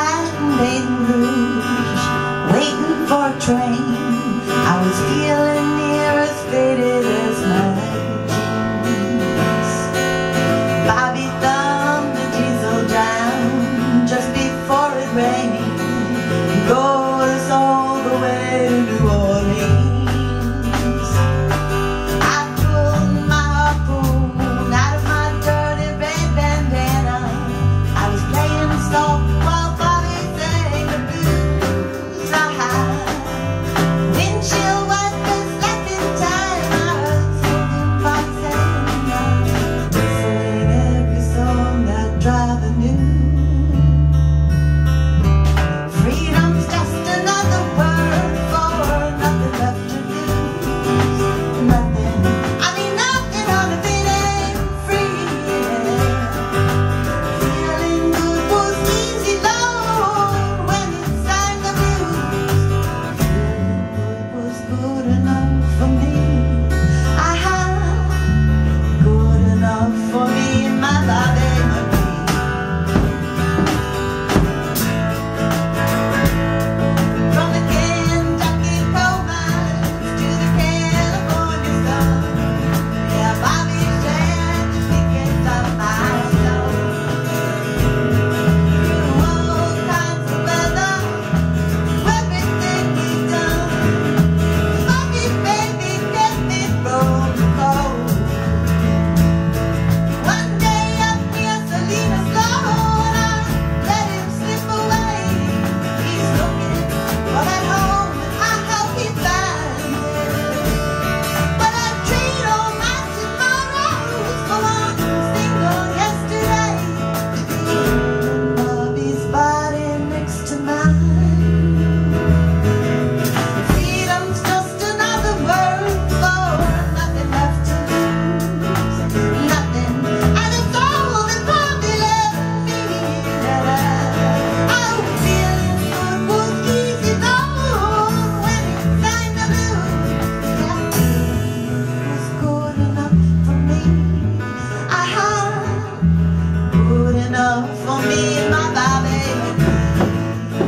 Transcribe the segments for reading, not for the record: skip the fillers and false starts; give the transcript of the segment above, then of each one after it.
in Baton Rouge, waiting for a train. I was feeling near as faded as my jeans. Bobby thumbed the diesel down just before it rained. He rode us all the way to New Orleans. I pulled my harpoon out of my dirty red bandana. I was playing soft while Bobby sang the blues. Windshield wipers left in time. I heard smoking box and whistling every song that driver knew. Freedom's just another word for nothing left to lose. Nothing, I mean nothing on the beat ain't free. Feeling good was easy, Lord, when he sang the blues. Feeling good was good enough for me. Good enough for me and my Bobby Mcgee. From the Kentucky coal mines to the California sun, yeah, Bobby shared the secrets of my soul. Through all kinds of weather, everything we've done, Bobby baby kept me from the cold. One day up near Salinas, Lord, I let him slip away. He's looking for that home, and I hope he finds it. But I trade all my tomorrows for one single yesterday, to be in Bobby's body next to mine. Freedom's just another word for nothing left to lose. Nothing, and it's all that Bobby left me. Oh, feeling good was easy, Lord, when he sang the blues. Yeah, it was good enough for me. Good enough for me and my Bobby Mcgee.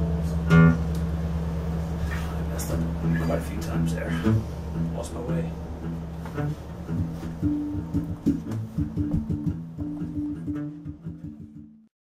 Quite a few times there. Lost my way.